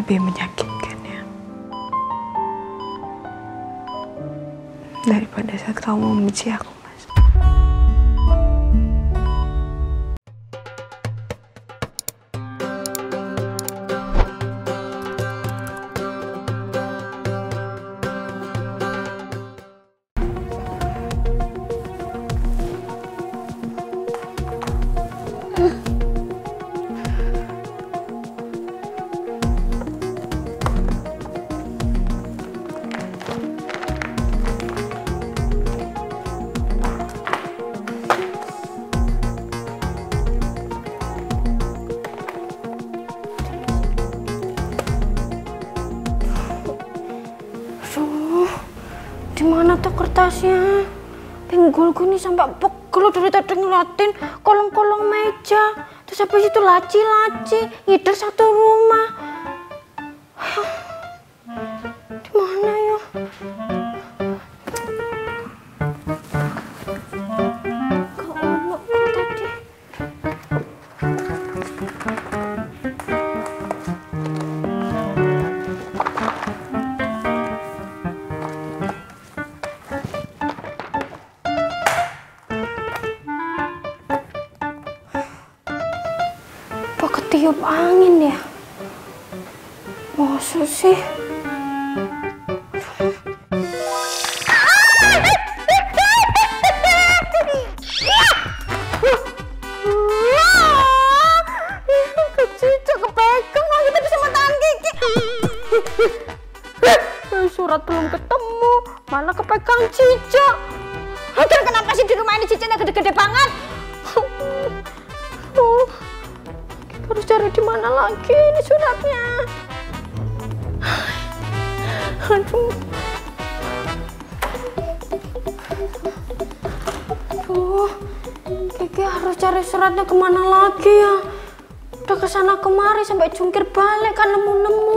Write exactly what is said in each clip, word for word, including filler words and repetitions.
lebih menyakitkan ya. Daripada saat kamu membenci aku, Mas. Dimana tuh kertasnya? Pinggulku nih sampai pegel dari tadi ngeliatin kolong-kolong meja. Terus habis itu laci-laci, ngider satu rumah. Dimana ya? Gak ono kok tadi. Tiup angin ya? Masa sih? Kecicak kepegang lagi tadi sama tangan Kiki. Surat belum ketemu, malah kepegang cicak. Akhirnya kenapa sih di rumah ini cicaknya gede-gede banget? Harus cari di mana lagi ini suratnya. Aduh. Aduh. Kiki harus cari suratnya kemana lagi ya? Udah kesana kemari sampai jungkir balik kan nemu-nemu.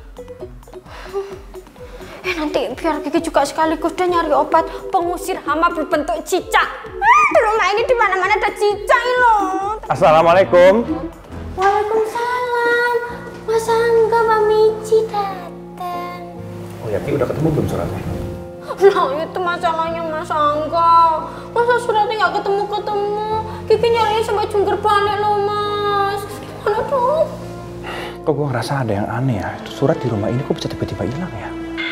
Eh nanti biar Kiki juga sekaligus deh nyari obat pengusir hama berbentuk cicak. Ah, di rumah ini di mana-mana ada cicak loh. Assalamualaikum. Waalaikumsalam. Mas Angga, Mbak Mici datang. Oh ya, Ki udah ketemu belum suratnya? Nah itu masalahnya Mas Angga. Masa suratnya nggak ketemu-ketemu? Kiki nyarinya sampai jungkir balik loh Mas. Gimana dong? Kok gue ngerasa ada yang aneh ya? Itu surat di rumah ini kok bisa tiba-tiba hilang ya?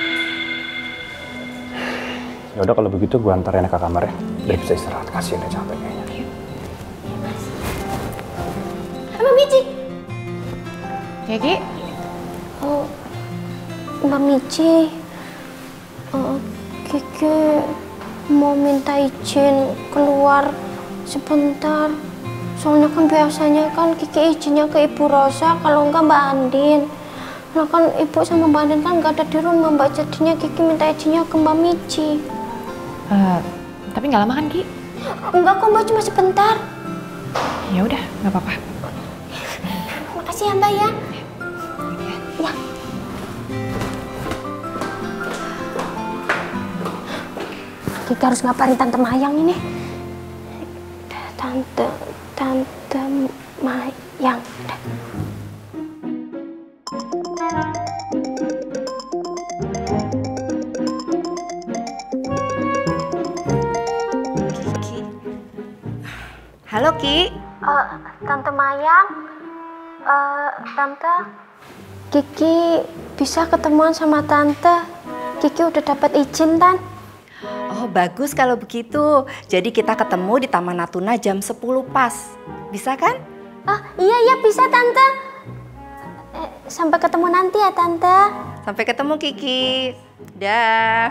Ya udah kalau begitu gue antarin ke kamarnya. Dia bisa istirahat, kasihan dia capek kayaknya. Mbak Mici. Ya, Ki? Oh, Mbak Mici. Oh, Kiki mau minta izin keluar sebentar. Soalnya kan biasanya kan Kiki izinnya ke Ibu Rosa, kalau enggak Mbak Andin. Nah kan Ibu sama Mbak Andin kan nggak ada di rumah, Mbak. Jadinya Kiki minta izinnya ke Mbak Mici. Uh, tapi nggak lama kan, Ki? Enggak kok Mbak, cuma sebentar. Ya udah, nggak apa-apa. Makasih ya Mbak ya. Ya. Kiki harus ngapain Tante Mayang ini? Tante, Tante Mayang. Kiki. Halo Ki. Uh, Tante Mayang. Uh, Tante, Kiki bisa ketemuan sama Tante. Kiki udah dapat izin, Tan. Oh bagus kalau begitu. Jadi kita ketemu di Taman Natuna jam sepuluh pas. Bisa kan? Oh iya iya bisa Tante. Eh, sampai ketemu nanti ya Tante. Sampai ketemu Kiki. Dah.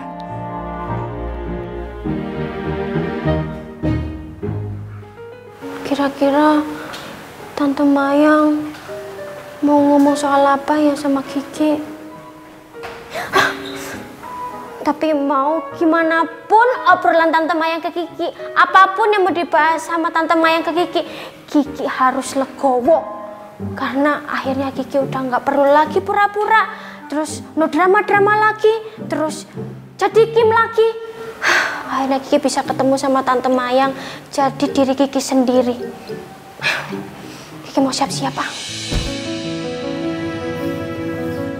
Kira-kira Tante Mayang mau ngomong soal apa ya sama Kiki? Hah, tapi mau gimana pun obrolan Tante Mayang ke Kiki, apapun yang mau dibahas sama Tante Mayang ke Kiki, Kiki harus legowo. Karena akhirnya Kiki udah nggak perlu lagi pura-pura, terus no drama-drama lagi, terus jadi Kim lagi. Akhirnya Kiki bisa ketemu sama Tante Mayang, jadi diri Kiki sendiri. Kiki mau siap-siap, ah.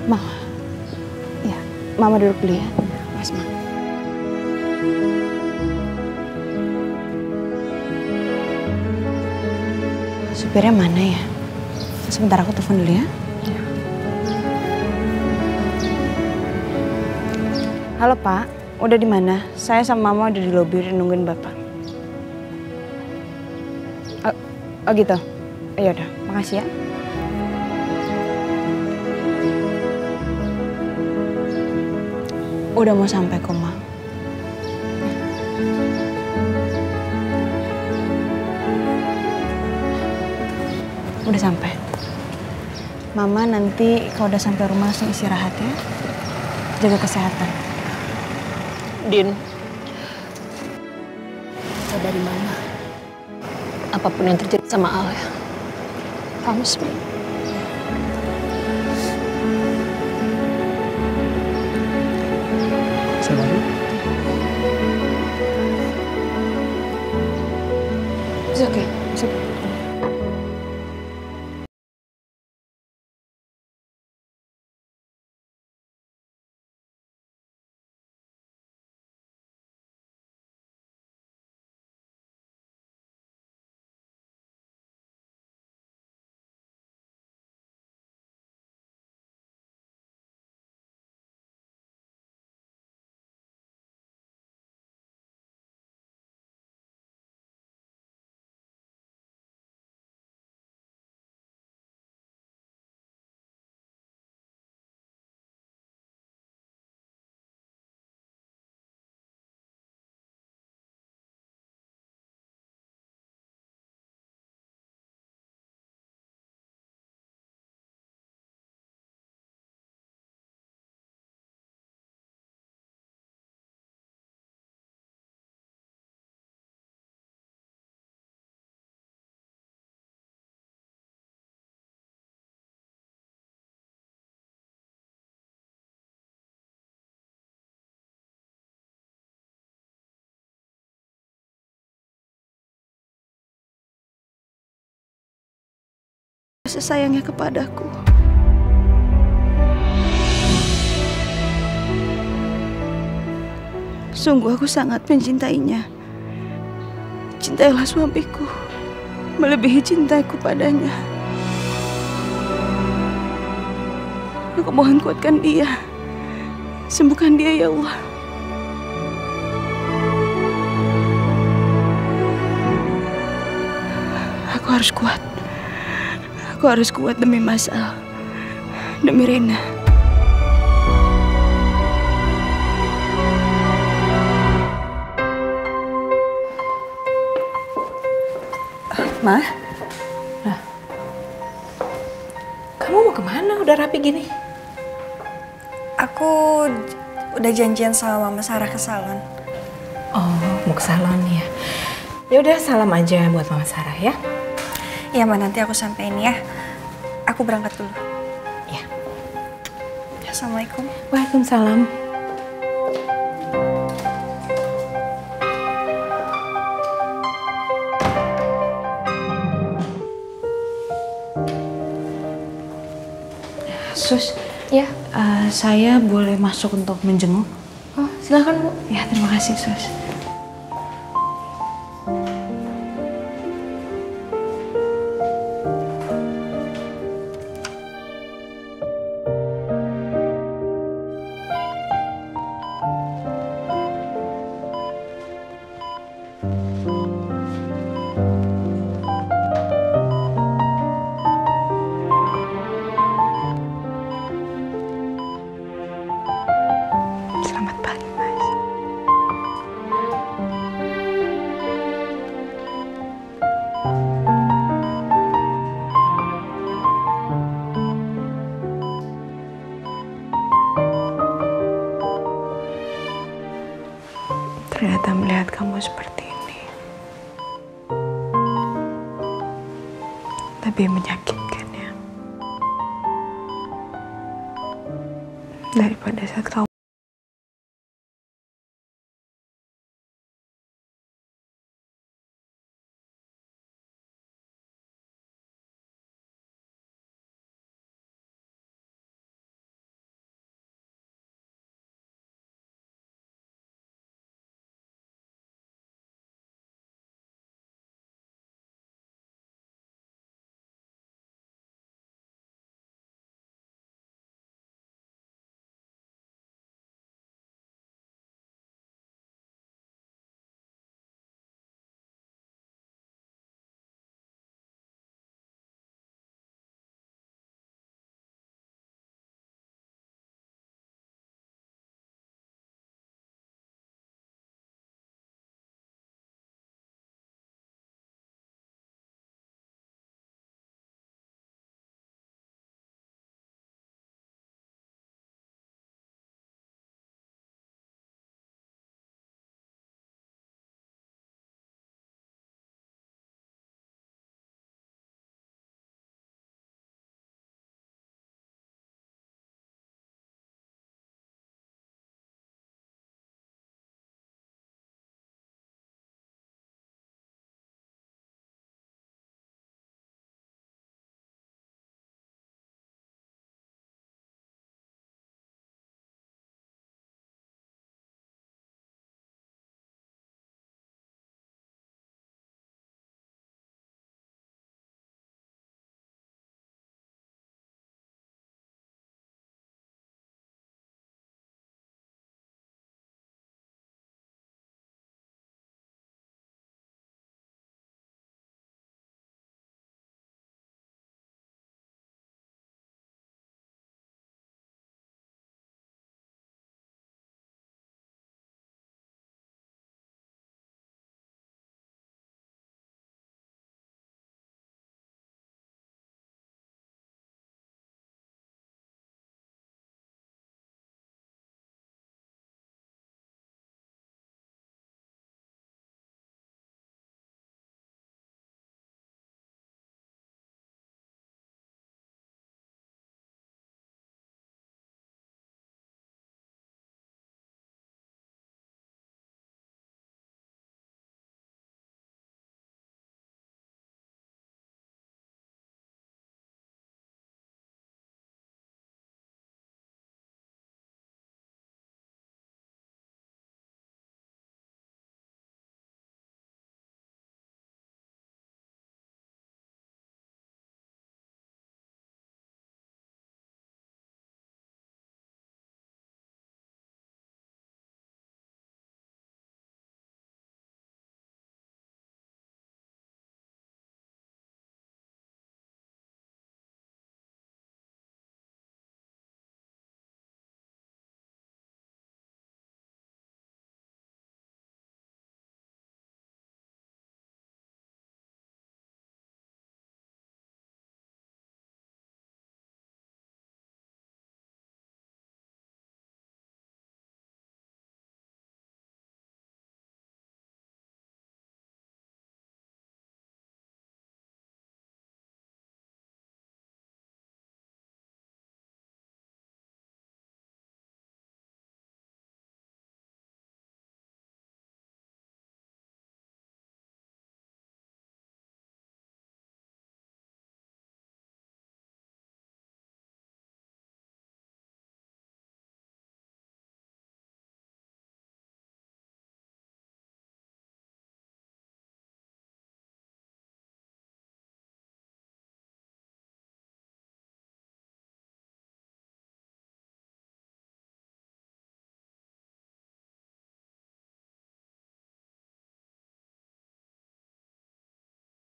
Ma, ya, Mama duduk dulu ya. Mas, Ma. Supirnya mana ya? Sebentar aku telepon dulu ya. Halo Pak, udah di mana? Saya sama Mama udah di lobi udah nungguin Bapak. Oh, oh gitu. Ya udah, makasih ya. Udah mau sampai kok, Ma. Udah sampai. Mama nanti kalau udah sampai rumah langsung istirahat ya. Jaga kesehatan. Din, kata dari Mama, apapun yang terjadi sama Al ya, promise me. Selalu. It's okay. It's okay. Kasih sayangnya kepadaku. Sungguh aku sangat mencintainya. Cintailah suamiku, melebihi cintaku padanya. Aku mohon kuatkan dia, sembuhkan dia ya Allah. Aku harus kuat. Aku harus kuat demi Mas Al, demi Rena. Ma, nah, kamu mau kemana? Udah rapi gini? Aku udah janjian sama Mama Sarah ke salon. Oh, mau ke salon ya? Ya udah, salam aja buat Mama Sarah ya. Iya, Ma, nanti aku sampein ya. Aku berangkat dulu. Ya. Assalamualaikum. Waalaikumsalam. Sus, Ya. uh, saya boleh masuk untuk menjenguk? Oh, silakan Bu. Ya, terima kasih, Sus. Selamat pagi, Mas. Ternyata melihat kamu seperti ini lebih menyakitkan ya daripada saat kamu